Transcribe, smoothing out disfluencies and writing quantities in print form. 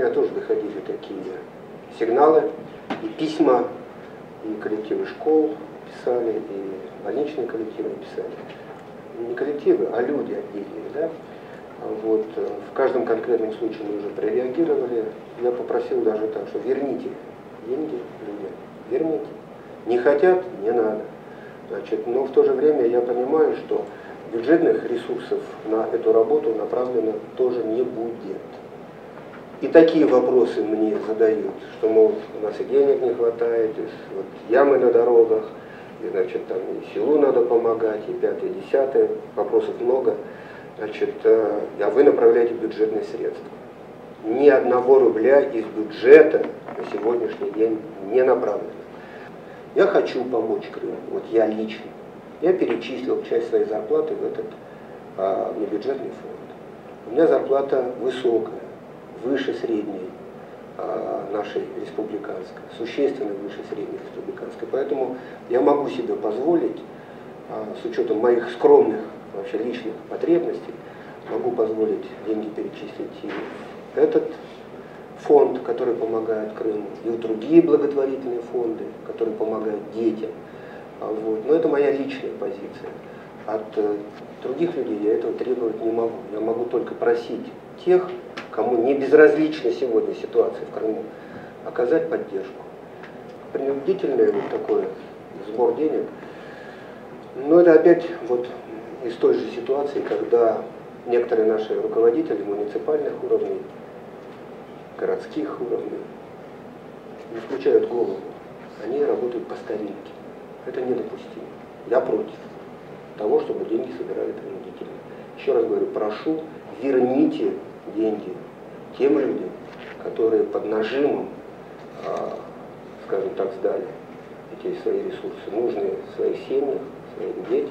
меня тоже доходили такие сигналы, и письма, и коллективы школ писали, и больничные коллективы писали. Не коллективы, а люди отдельные, да? Вот, в каждом конкретном случае мы уже прореагировали. Я попросил даже так, что верните деньги людям, верните. Не хотят, не надо. Значит, но в то же время я понимаю, что бюджетных ресурсов на эту работу направлено тоже не будет. И такие вопросы мне задают, что, мол, у нас и денег не хватает, и вот ямы на дорогах, и, значит, там и селу надо помогать, и пятое, и десятое, вопросов много. Значит, а вы направляете бюджетные средства. Ни одного рубля из бюджета на сегодняшний день не направлено. Я хочу помочь Крыму, вот я лично. Я перечислил часть своей зарплаты в этот внебюджетный фонд. У меня зарплата высокая, выше средней нашей республиканской, существенно выше средней республиканской. Поэтому я могу себе позволить, с учетом моих скромных вообще личных потребностей, могу позволить деньги перечислить и в этот фонд, который помогает Крыму, и в другие благотворительные фонды, которые помогают детям. Вот. Но это моя личная позиция. От других людей я этого требовать не могу. Я могу только просить тех, кому не безразлична сегодня ситуация в Крыму, оказать поддержку. Принудительный вот такой сбор денег, но это опять вот из той же ситуации, когда некоторые наши руководители муниципальных уровней, городских уровней не включают голову. Они работают по старинке. Это недопустимо. Я против того, чтобы деньги собирали принудительно. Еще раз говорю, прошу, верните деньги тем людям, которые под нажимом, скажем так, сдали эти свои ресурсы, нужные в своих семьях, своим детям.